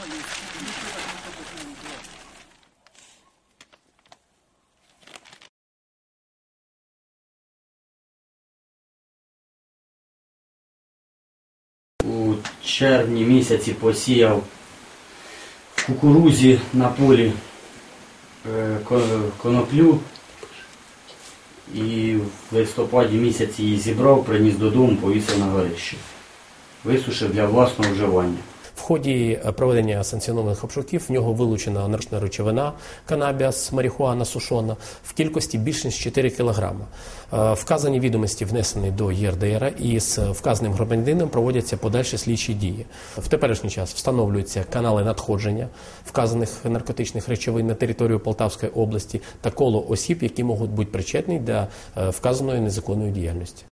У червні місяці посіяв в кукурузі на полі коноплю і в листопаді місяці її зібрав, приніс додому, повісив на горище. Висушив для власного вживання. В ході проведення санкціонованих обшуків в нього вилучена наркотична речовина канабіс, марихуана сушона в кількості більше ніж 4 кг. Вказані відомості внесені до ЄРДР і з вказаним громадянином проводяться подальші слідчі дії. В теперішній час встановлюються канали надходження вказаних наркотичних речовин на територію Полтавської області та коло осіб, які можуть бути причетні до вказаної незаконної діяльності.